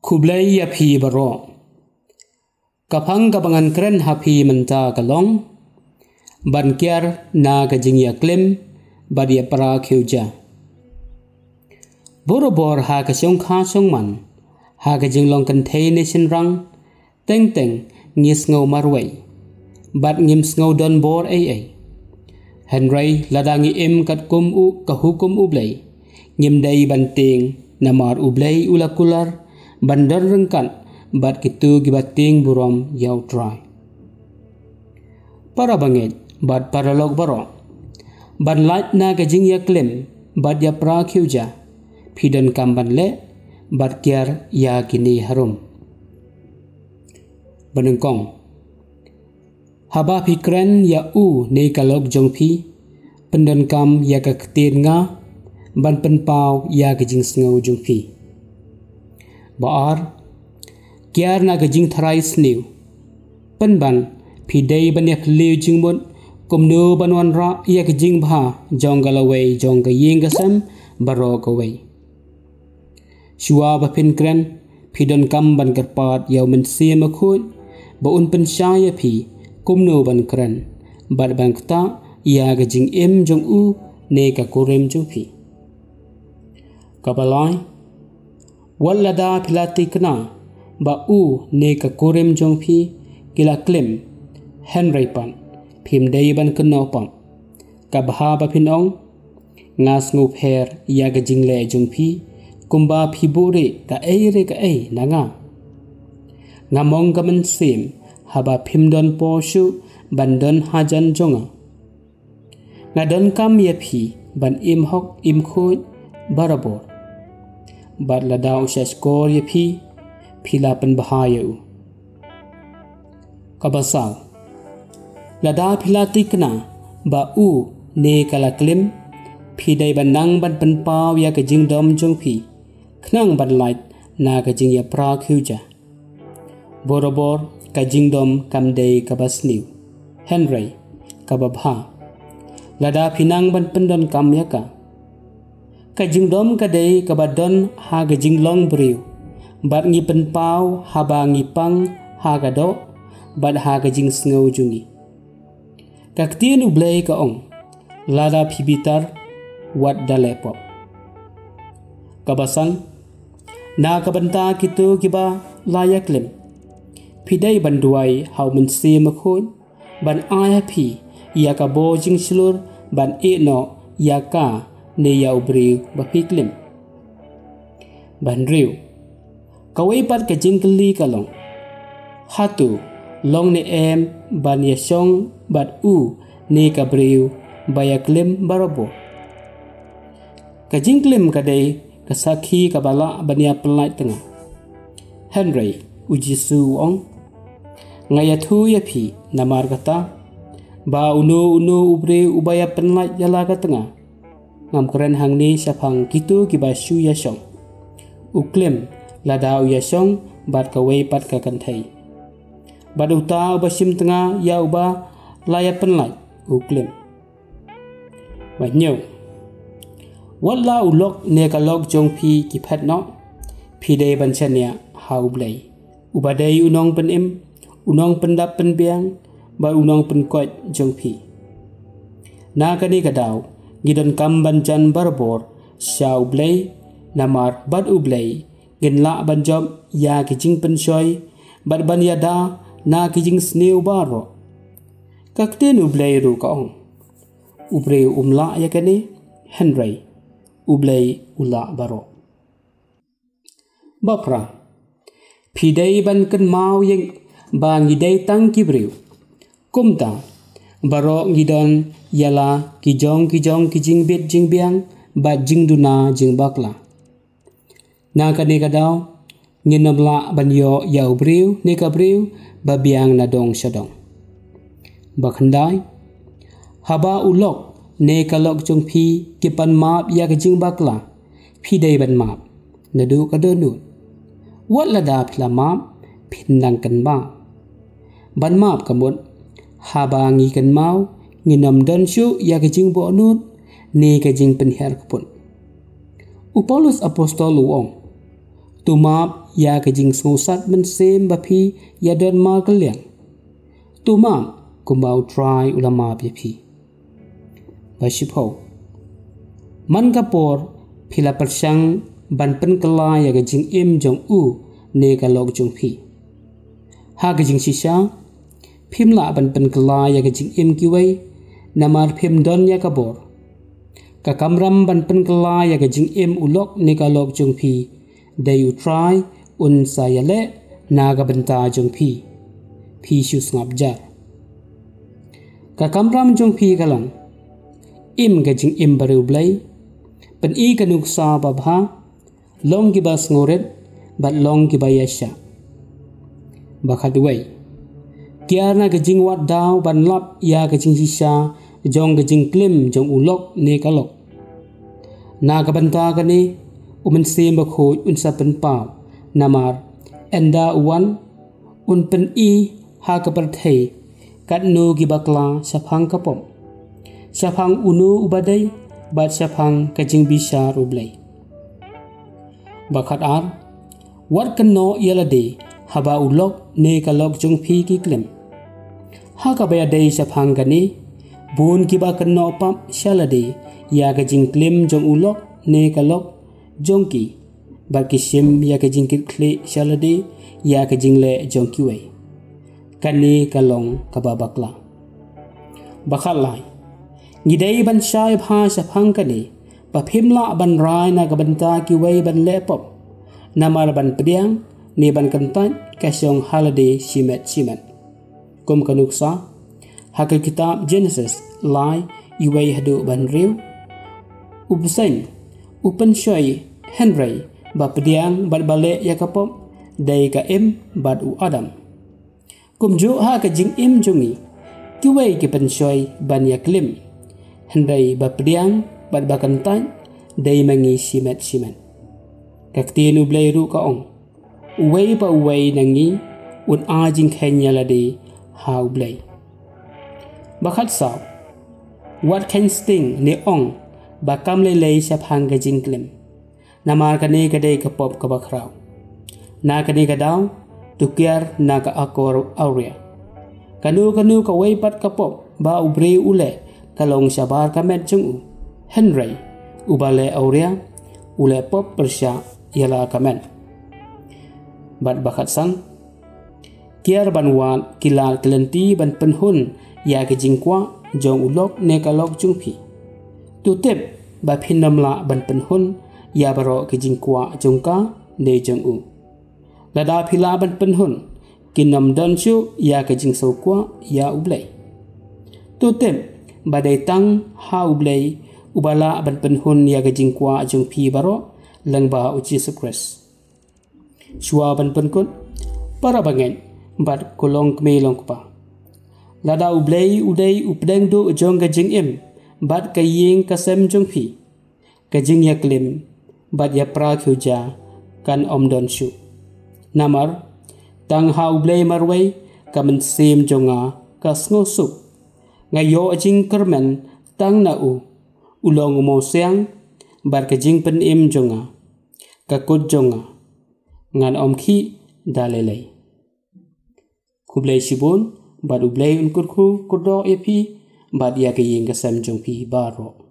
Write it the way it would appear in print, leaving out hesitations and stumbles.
Kublai ya phi baro kapang kapangan kren hapi menta kalong ban kiar na kajing ya klim bad ya para khiuja borobor ha ka song kha song man ha kajing long kan thei nation rang teng teng ngis ngau marwai bad ngim ngau don bor ai henry ladangi im kat kum u ka hukum ublai ngim dai banting namar ublai ulakular bandar rengkan bat kitu gibating burom yau try para bangit bat paralog baro ban light na gajing ya klim bat ya pra khiuja phidan kamban le bat kiar ya kini harum banengkong haba fikran ya u ne kalog jongphi pendan kam ya ka ktin nga ban penpau ya gajing sngo jongphi baar kiar na gajing tharai sniu penban phidei banyak liu jingmon kumno banwan ra ya gajing bha jongalawei jongga yengasam baro kawei shua ba pinkran phidon kam ban karpat yaw men sim khut ba un pen shaya phi kumno ban kran bad ban kta ya gajing em jong u ne ka korem jong phi kabalai wallada philati kana ba u ne ka korem jong phi kila klim henry pan phim dei ban kno pam ka bha ba phinong ngas ngu pher ya ga jing le jong phi kumba phi bore ka ei nanga ngamong gamen sim haba phim don po shu ban don hajan jonga na don kam ye phi ban im hok im khoi barabor bat la daw sha skor ye phi phila pen bahayu kabasal lada philati kna ba u ne kala klim phidai banang ban pen paw ya ka jing dom jong phi khnang ban light na ka jing ya pra khiuja borobor ka jing dom kam dei kabasniu henry kababha lada phinang ban pendon kam ya ka jing dom ka dei kabadon ha ga jing long briu bat ngi pen paw haba ngi pang ha ga do bat ha ga jing sngo jungi kaktin ublei ka ong lada phibitar wat dalepop kabasan na kabanta kitu kiba layak lem phidai banduai hau men se makhon ban aya phi ya ka bo jing slur ban e no ya ka ne ya ubri ba phiklim ban riu kawai pat ka jingli kalong hatu long ne em ban ya song bat u ne ka briu bayaklim barabo ka jinglim ka dei ka sakhi ka bala bania pelai tengah henry ujisu ong ngaya thu ya phi namar kata ba uno ubre ubaya pelai jala ka tengah ngam keren hang ni syafang kitu ki ba shu ya song uklem ladau ya song bat ka wei pat ka kan thai badu ta basim tengah ya uba laya penlai uklem banyo walla ulok ne ka lok jong phi ki phat no phi dei ban chania hau blai ubadai unong pen em unong pendap pen biang ba unong pen kot jong phi na ka ni ka daw gidon kam ban chan barbor shau blai namar bad ublai gen la ban job ya ki jing pen shoy bad ban ya da na ki jing sneu baro kakten ublai ru ka ong ubre umla ya kani henry ublai ula baro bapra phidei ban kan mau yang ba ngidei tang kibriu kumta baro ngidon yala kijong ki jing bet jing biang ba jing duna jing bakla na ka ne ka daw nginamla ban yo yau briu ne ka briu ba biang na dong sadong bakhandai haba ulok ne ka lok jong phi ki pan map ya ka jing bakla phi dei ban map na du ka do nu wat la da phla map phin nang kan ba ban map ka mot haba ngi kan mau nginam don shu ya ka jing bo nut ne ka jing pen her pun Paulus apostol uong Tumap ya ke jing sungsat men sem bapi ya don ma kaliang. Tumap kumbau try ulama bapi. Basipau. Man kapor pila persang ban pen kala ya ke jing im jong u ne ka log jong pi. Ha ke jing sisa phim la ban pen kala ya ke jing im kiwai namar phim don ya ka bor. Ka kamram ban pen kala ya ke jing im ulok ne ka log jong pi. Day u try un sayale naga benta jong pi shu ngap jar ka kamram jong pi kalong im ga jing im baru blai pen I kanuk sa babha long ki bas ngoret bat long ki bayasha bakhat wai kiana ga jing wat daw ban lap ya ga jing sisa jong ga jing klim jong ulok ne kalok naga benta ka ne umen sem bakhoy unsa pen pau namar enda uwan un pen I ha ka par thei kat no gi bakla saphang kapom saphang unu ubadai bat saphang ka jing bisa rublai bakhat ar wat kan no yalade haba ulok ne ka lok jong phi ki klem ha ka baya dei saphang gani bun ki ba kan no pam shalade ya ka jing klem jong ulok ne ka lok jongki baki sim ya ke jingkit kle shalade ya ke jingle jongki wei kani kalong kababakla bakhalai ngidei ban shai bha saphang kani pa phimla ban rai na gabanta ki wei ban lepop namar ban pediang ni ban kantan kasyong holiday simet kum kanuksa hakil kitab Genesis lai iwei hadu ban riu upsen upen shoy Henry ba pediang bat bale yakapom dai ka im bat u Adam kum ju ha ka jing im jungi kiwei ki pen shoy ban yaklim Henry ba pediang bat bakantan dai mangi simet kaktinu blai ru ka ong uwei ba uwei nangi un a jing khenya lade ha blai bakhat sa what can sting ne ong bakam lelei saphang ga jingklem namar kane kadai ka pop ka bakrau na kane ka daw tukyar na ka akor aurea kanu ka wei pat ka pop ba ubre ule kalong sabar ka met chung Henry ubale aurea ule pop persya yala ka men bat bakhat sang kiar banwan kilal kelenti ban penhun ya ke jingkwa jong ulok ne ka lok chung phi tutip ba phinamla ban penhun ya baro ke jingkwa jongka ne jong u lada phila ban penhun kinam dan chu ya ke jing sokwa ya ublai tutip ba dai tang ha ublai ubala ban penhun ya ke jingkwa jong phi baro lang ba u Jesus Christ shua ban penkut para bangen bat kolong kme long pa lada ublai udai updeng do jong ke jing im bat kaying kasem jong phi kajing yaklim bat ya pra khuja kan om don shu namar tang hau blay marway kamen sim jonga kasngo sup ngayo ajing kermen tang na u ulong mo siang bar kajing pen im jonga kakut jonga ngan om khi dalelei kublai sibun bat ublai unkur khu kudo epi bat ya kaying kasem jong phi baro